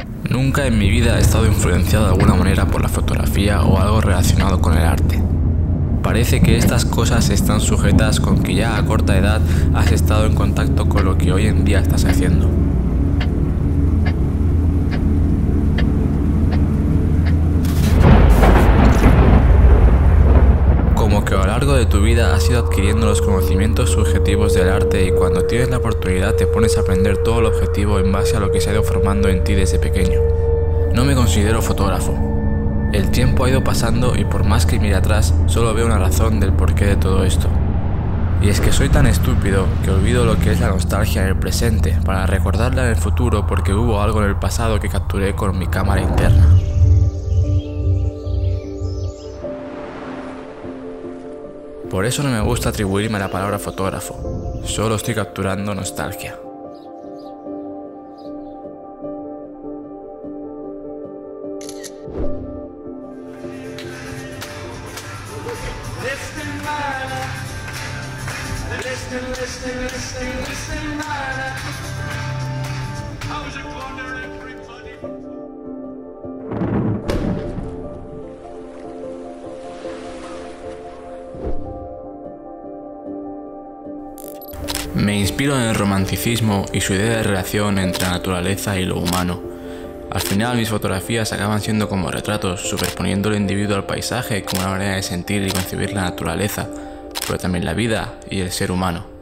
Nunca en mi vida he estado influenciado de alguna manera por la fotografía o algo relacionado con el arte. Parece que estas cosas están sujetas con que ya a corta edad has estado en contacto con lo que hoy en día estás haciendo. Como que a lo largo de tu vida has ido adquiriendo los conocimientos subjetivos del arte y cuando tienes la oportunidad te pones a aprender todo lo objetivo en base a lo que se ha ido formando en ti desde pequeño. No me considero fotógrafo. El tiempo ha ido pasando y por más que mire atrás, solo veo una razón del porqué de todo esto. Y es que soy tan estúpido que olvido lo que es la nostalgia en el presente para recordarla en el futuro porque hubo algo en el pasado que capturé con mi cámara interna. Por eso no me gusta atribuirme a la palabra fotógrafo, solo estoy capturando nostalgia. Me inspiro en el romanticismo y su idea de relación entre la naturaleza y lo humano. Al final mis fotografías acaban siendo como retratos, superponiendo el individuo al paisaje como una manera de sentir y concebir la naturaleza, pero también la vida y el ser humano.